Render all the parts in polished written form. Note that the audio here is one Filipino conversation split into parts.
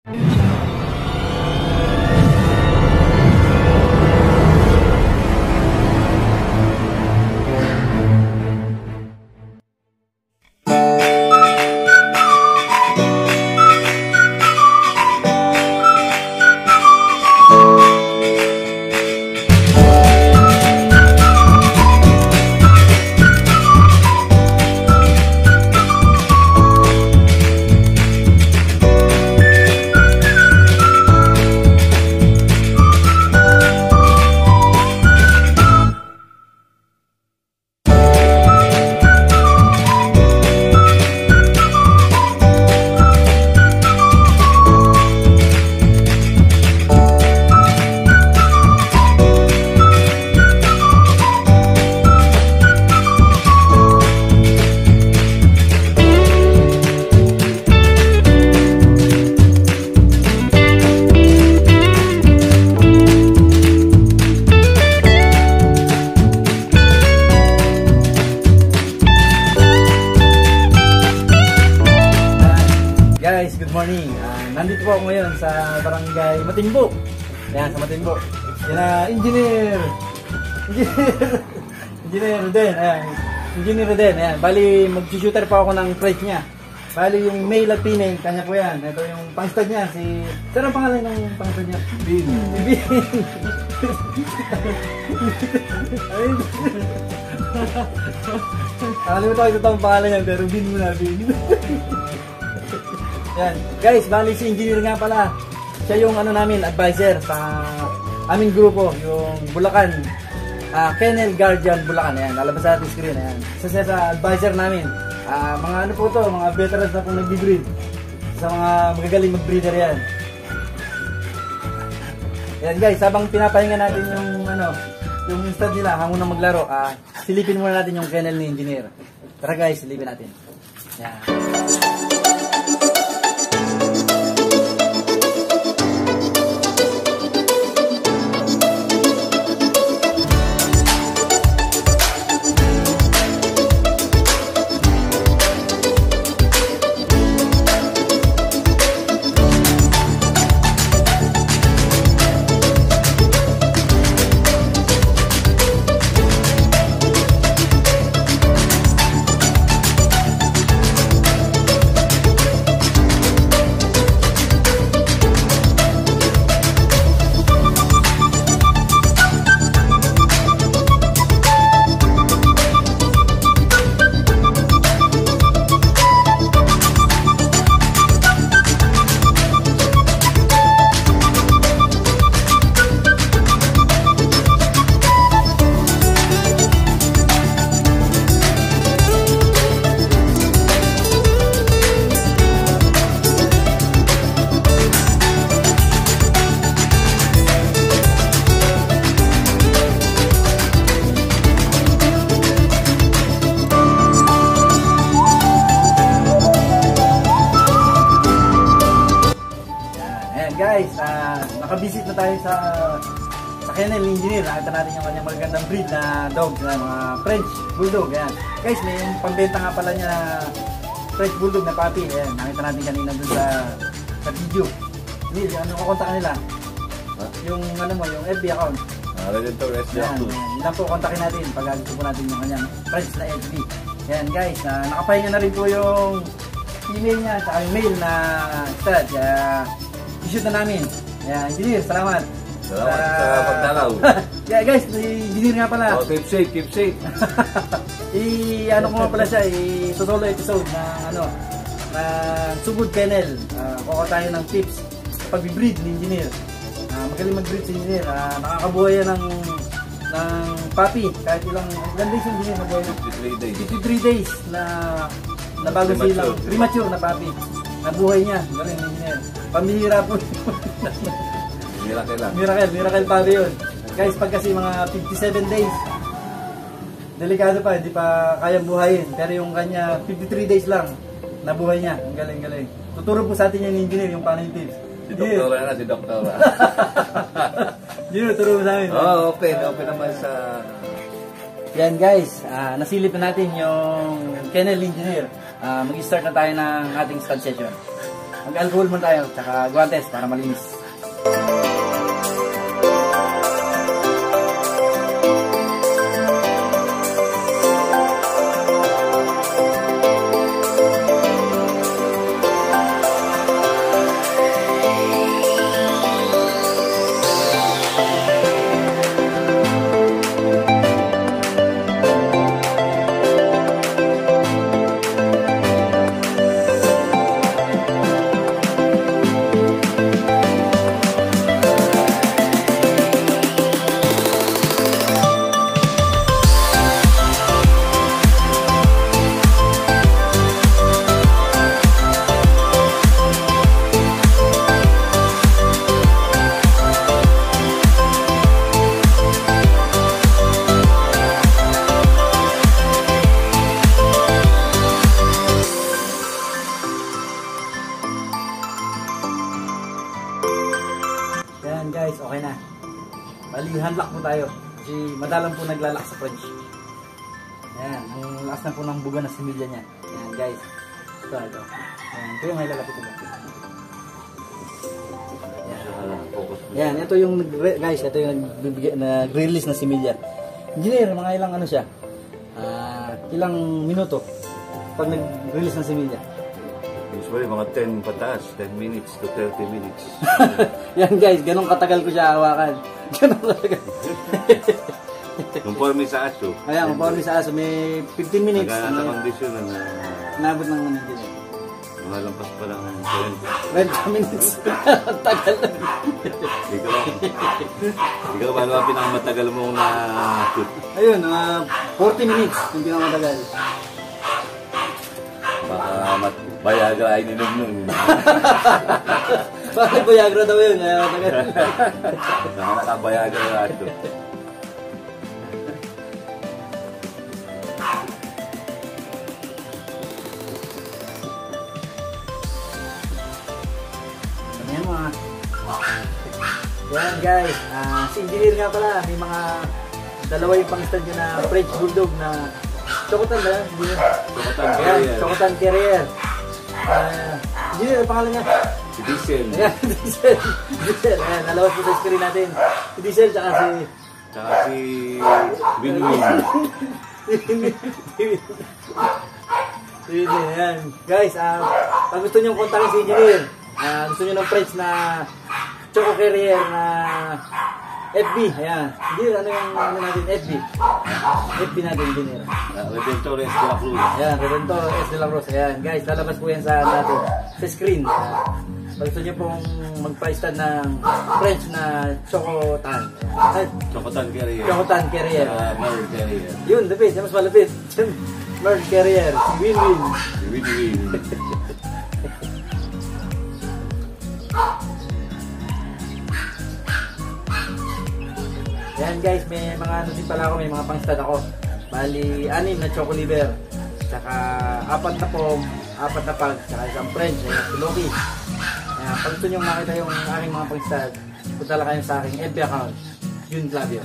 Guys, good morning. Nandito po ako ngayon sa barangay Matinbo. Yan, sa Matinbo. Yan na, engineer Ruden. Ayan, engineer Ruden. Ayan, bali, mag-shooter pa ako ng price niya. Bali, yung male at female, kanya po yan. Ito yung pang-stud niya, si... Saan ang pangalan ng pang-stud niya? Bin. Si Bin. Nakalimutan ko ito ang pangalan niya, pero Bin muna, Bin. Yan. Guys, bali si engineer nga pala. Siya yung ano namin, advisor sa aming grupo, yung Bulacan. Kennel Guardian Bulacan. Ayan, lalabas sa ating screen. Ayan. Isa siya sa advisor namin. Mga ano po to, mga veterans na pong nag-breed. Sa mga magagaling mag-breeder yan. Ayan guys, habang pinapahinga natin yung ano, yung stud nila, hamon na maglaro, silipin muna natin yung kennel ni engineer. Tara guys, silipin natin. Ayan. Guys, nakabisit na tayo sa kennel engineer. Nakita natin yung kanyang magagandang breed na dog, na mga French Bulldog. Ayan. Guys, may pambenta nga pala niya na French Bulldog na puppy. Ayan, nakita natin kanina dun sa video. Neil, ano kukontak nila? Yung ano mo, yung FB account. Redemptor FB account. Yun lang po, kontakin natin pag gusto po natin yung kanyang French na FB. Ayan guys, nakapahinga na rin po yung female niya at yung male na stud. I-shoot na namin. Yeah, engineer, salamat. Salamat sa pagdalaw. Yeah, guys, engineer nga pala. Oh, keep safe, keep safe. Ano ko nga pala siya, solo episode na ano, na Sugod Kennel. Kuha tayo ng tips sa pag-breed ni engineer. Magaling mag-breed si engineer. Nakakabuhay yan ng puppy. Kahit ilang days yung engineer nabuhay na? 53 days. 53 days na bago silang premature na puppy. Nabuhay niya. Galing engineer. Pamihira po. Miracle lang. Miracle puppy yun. Guys, pag kasi mga 57 days, delikado pa, hindi pa kayang buhayin. Pero yung kanya, 53 days lang, nabuhay niya. Ang galing. Tuturo po sa atin yung engineer, yung paano yung tips. Si Doktora na, si Doktora. Yun, turo mo sa amin. Oh, open naman sa... Yan guys, nasilip na natin yung kennel engineer. Mag-start na tayo ng ating stud session. Mag-alcohol muna tayo, tsaka guantes para malinis. Yan guys, okay na. Bali, handlock po tayo. Kasi madalang po naglalak sa French. Yan, ang lakas na po ng buga na similya niya. Yan guys. Ito. Yan, ito yung may lalapit ko. Yan, ito yung guys, ito yung nag-release na similya. Engineer, mga ilang ano siya? Ilang minuto pag nag-release ng similya? Usually mga 10 pataas, 10 minutes to 30 minutes. Yan guys, ganun katagal ko siya hawakan. Ganun katagal. Conforme sa aso. Ayan, conforme sa aso, may 15 minutes. Nagana sa kondisyon na nabot ng managin. mga lampas pa lang ng 20 minutes. Tagal na. Ikaw ba ang pinakamatagal mong na-shoot? Ayun, 40 minutes yung pinakamatagal. Baka Viagra ay ninom nun. Bakit Viagra daw yun? Kaya matagal. Naka-Viagra na ito. Ayan mga. Yan guys. Si engineer nga pala. May mga dalawa yung pang-stand nyo na French Bulldog na Chocotan ba? Chocotan Ayan, Terrier. Chocotan Terrier. Engineer, ang pangalan niya? Si Diesel. Ayan, Diesel. Diesel. Ayan, nalabas po sa screen natin. Si Diesel tsaka si... Tsaka si Winwin. Ayan. Guys, pag gusto nyo kontakin si engineer, gusto nyo ng French na Choco Carrier na FB. Ayan. Engineer, ano yung ano natin? FB. FB natin, engineer. Redentor S. de la Cruz. Ayan, Redentor S. de la Cruz. Ayan, guys, lalabas po yan sa natin. Sa screen. Pag gusto nyo pong magpa-stand ng French na Chocotan. Chocotan Carrier. Chocotan Carrier. Merl Carrier. Yun, the best. Yan mas malapit. Merl Carrier. Win-win. Si Winwin. Yan guys, may mga ano din pala ako, may mga pang-stud ako. Bali, 6 na Choco Liver. Tsaka 4 na pom, 4 na pag, tsaka isang French, ayan, si Loki. Ayan, pag gusto nyo makita yung aking mga pang-stud, punta lang kayo sa aking FB account, June Clavio.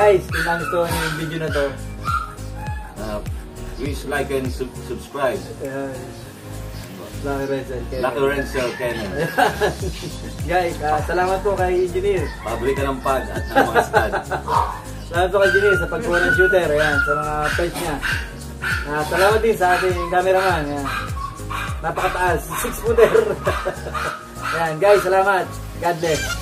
guys, kung nagustuhan niyo yung video na to, please like and subscribe. Lucky Renzel Kennel. Lucky Renzel Kennel. Guys, salamat po kay Engineer. Pabrika ng pad at ng mga stud. Salamat po kay Engineer sa pagkuha ng shooter. Ayan, sa mga friends niya. Salamat din sa ating cameraman. Ayan. Napakataas. 6-footer. Ayan, guys, salamat. God bless.